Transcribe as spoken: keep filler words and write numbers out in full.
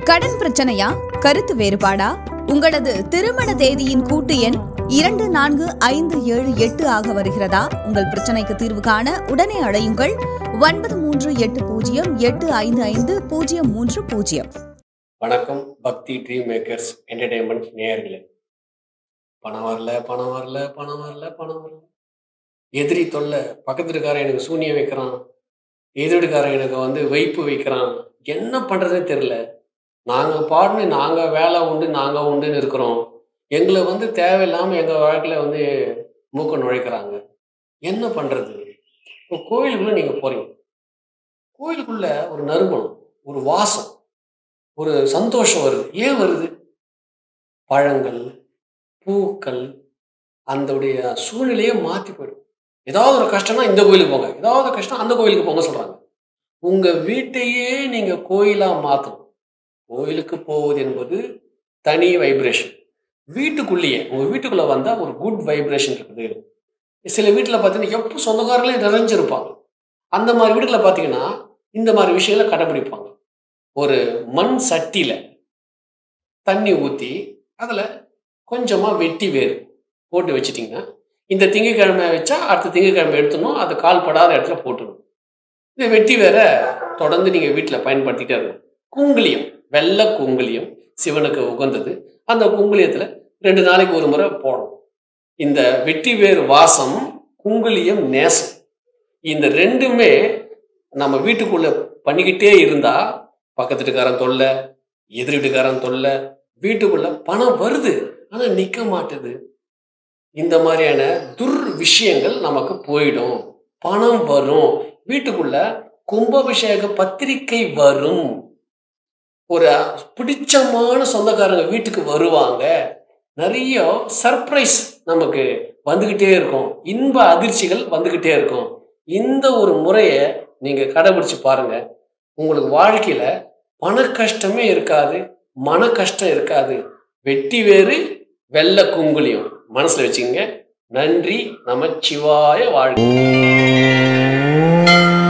கடன் பிரச்சனையா, கருத்து வேறுபாடா, உங்களது திருமண தேதியின் கூட்டு எண் இரண்டு நான்கு ஐந்து ஏழு எட்டு ஆக வருகிறதா? உங்கள் பிரச்சனைக்கு தீர்வு காண உடனே அழையுங்கள் ஒன்பது மூன்று எட்டு பூஜ்ஜியம் எட்டு ஐந்து ஐந்து பூஜ்ஜியம் மூன்று பூஜ்ஜியம். வணக்கம் பக்தி ட்ரீம் மேக்கர்ஸ் என்டர்டைன்மெண்ட் நேயர்களே. பணம் வரல பணம் வரல பணம் வரல பணம் வரல எதிரி தொல்லை, பக்கத்து இருக்காரன் எனக்கு சூனியம் வைக்கிறான், எதிர்காரன் எனக்கு வந்து வைப்பு வைக்கிறான், என்ன பண்ணுறதே தெரில. நாங்கள் பாடுன்னு நாங்கள் வேலை உண்டு நாங்கள் உண்டுன்னு இருக்கிறோம், எங்களை வந்து தேவையில்லாமல் எங்கள் வாழ்க்கையில் வந்து மூக்க நுழைக்கிறாங்க, என்ன பண்ணுறது? இப்போ கோயிலுக்குள்ளே நீங்கள் போகிறீங்க, கோயிலுக்குள்ளே ஒரு நறுமணம், ஒரு வாசம், ஒரு சந்தோஷம் வருது. ஏன் வருது? பழங்கள், பூக்கள், அந்தோடைய சூழ்நிலையை மாற்றி போயிடும். ஏதாவது ஒரு கஷ்டம்னா இந்த கோயிலுக்கு போங்க, ஏதாவது கஷ்டம் அந்த கோயிலுக்கு போங்க சொல்கிறாங்க. உங்கள் வீட்டையே நீங்கள் கோயிலாக மாற்றணும். கோயிலுக்கு போவது என்பது தனி வைப்ரேஷன். வீட்டுக்குள்ளேயே உங்கள் வீட்டுக்குள்ளே வந்தால் ஒரு குட் வைப்ரேஷன் இருக்குது. சில வீட்டில் பார்த்தீங்கன்னா எப்போ சொந்தக்காரங்களே நிறைஞ்சிருப்பாங்க. அந்த மாதிரி வீட்டில் பார்த்தீங்கன்னா இந்த மாதிரி விஷயங்களை கடைபிடிப்பாங்க. ஒரு மண் சட்டியில் தண்ணி ஊற்றி அதில் கொஞ்சமாக வெட்டி வேறு போட்டு வச்சிட்டிங்கன்னா, இந்த திங்கக்கிழமை வச்சா அடுத்த திங்கக்கிழமை எடுத்துடணும், அது கால் படாத இடத்துல போட்டுடணும். இந்த வெட்டி வேற தொடர்ந்து நீங்கள் வீட்டில் பயன்படுத்திகிட்டே இருக்கணும். குங்குளியம், வெள்ளை குங்குளியம் சிவனுக்கு உகந்தது. அந்த குங்குளியத்தில் ரெண்டு நாளைக்கு ஒரு முறை போடணும். இந்த வெட்டி வேறு வாசம், குங்குளியம் நேசம், இந்த ரெண்டுமே நம்ம வீட்டுக்குள்ளே பண்ணிக்கிட்டே இருந்தால் பக்கத்து வீட்டுக்காரன் தொல்லை, எதிர் வீட்டுக்காரன் தொல்லை, வீட்டுக்குள்ளே பணம் வருது ஆனால் நிற்க மாட்டுது. இந்த மாதிரியான துர் விஷயங்கள் நமக்கு போயிடும். பணம் வரும், வீட்டுக்குள்ள கும்பாபிஷேக பத்திரிகை வரும், ஒரு பிடிச்சமான சொந்தக்காரங்க வீட்டுக்கு வருவாங்க, நிறைய சர்ப்ரைஸ் நமக்கு வந்துக்கிட்டே இருக்கும், இன்ப அதிர்ச்சிகள் வந்துக்கிட்டே இருக்கும். இந்த ஒரு முறையை நீங்கள் கடைபிடிச்சு பாருங்க, உங்களுக்கு வாழ்க்கையில் பண கஷ்டமே இருக்காது, மன கஷ்டம் இருக்காது. வெட்டி வேறு வெள்ளை குங்குளியம் மனசுல வச்சுக்கங்க. நன்றி, நமச்சிவாய வாழ்க.